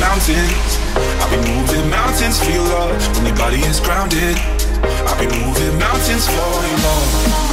mountains. I'll be moving mountains for your love when your body is grounded. I'll be moving mountains for your love.